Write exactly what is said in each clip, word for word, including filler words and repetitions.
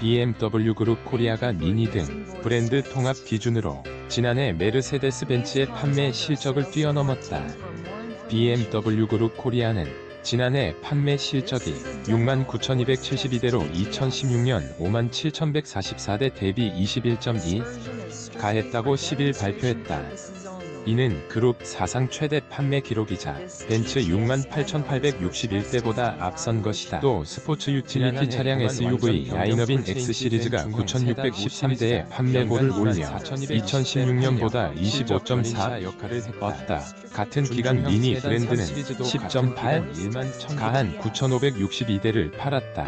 비엠더블유 그룹 코리아가 미니 등 브랜드 통합 기준으로 지난해 메르세데스 벤츠의 판매 실적을 뛰어넘었다. 비엠더블유 그룹 코리아는 지난해 판매 실적이 육만 구천이백칠십이 대로 이천십육 년 오만 칠천백사십사 대 대비 이십일 점 이 가했다고 십일 발표했다. 이는 그룹 사상 최대 판매 기록이자 벤츠 육만 팔천팔백육십일 대보다 앞선 것이다. 또 스포츠 유틸리티 차량 에스유브이 라인업인 X 시리즈가 구천육백십삼 대의 판매고를 올려 이천십육 년보다 이십오 점 사 었다. 같은 기간 미니 브랜드는 십 점 팔 가한 구천오백육십이 대를 팔았다.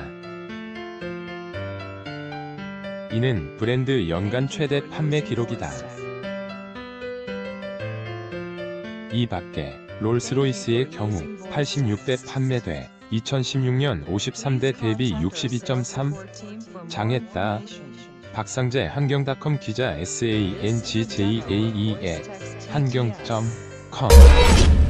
이는 브랜드 연간 최대 판매 기록이다. 이 밖에 롤스로이스의 경우 팔십육 대 판매돼 이천십육 년 오십삼 대 대비 육십이 점 삼 장했다. 박상재 한경닷컴 기자 에스에이엔지제이에이이에 한경 점 컴